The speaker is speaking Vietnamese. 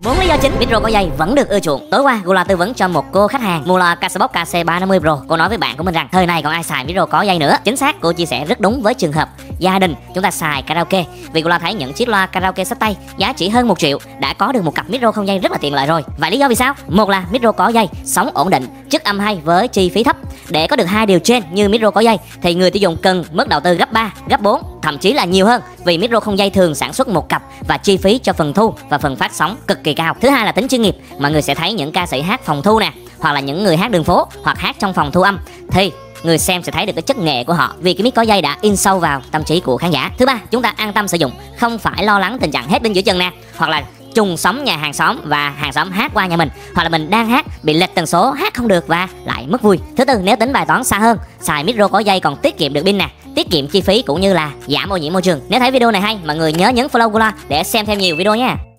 4 lý do chính micro có dây vẫn được ưa chuộng. Tối qua, Gula tư vấn cho một cô khách hàng mua loa Casbox KC350 Pro. Cô nói với bạn của mình rằng thời này còn ai xài micro có dây nữa. Chính xác, cô chia sẻ rất đúng với trường hợp gia đình chúng ta xài karaoke. Vì Gula thấy những chiếc loa karaoke xách tay giá chỉ hơn 1 triệu đã có được một cặp micro không dây rất là tiện lợi rồi. Vậy lý do vì sao? Một là micro có dây, sóng ổn định, chất âm hay với chi phí thấp. Để có được hai điều trên như micro có dây thì người tiêu dùng cần mức đầu tư gấp 3, gấp 4, thậm chí là nhiều hơn. Vì micro không dây thường sản xuất một cặp và chi phí cho phần thu và phần phát sóng cực kỳ cao. Thứ hai là tính chuyên nghiệp. Mọi người sẽ thấy những ca sĩ hát phòng thu nè, hoặc là những người hát đường phố hoặc hát trong phòng thu âm thì người xem sẽ thấy được cái chất nghệ của họ vì cái mic có dây đã in sâu vào tâm trí của khán giả. Thứ ba, chúng ta an tâm sử dụng, không phải lo lắng tình trạng hết pin giữa chừng nè, hoặc là trùng sóng nhà hàng xóm và hàng xóm hát qua nhà mình, hoặc là mình đang hát bị lệch tần số hát không được và lại mất vui. Thứ tư, nếu tính bài toán xa hơn, xài micro có dây còn tiết kiệm được pin nè, tiết kiệm chi phí cũng như là giảm ô nhiễm môi trường. Nếu thấy video này hay, mọi người nhớ nhấn follow Gula để xem thêm nhiều video nha.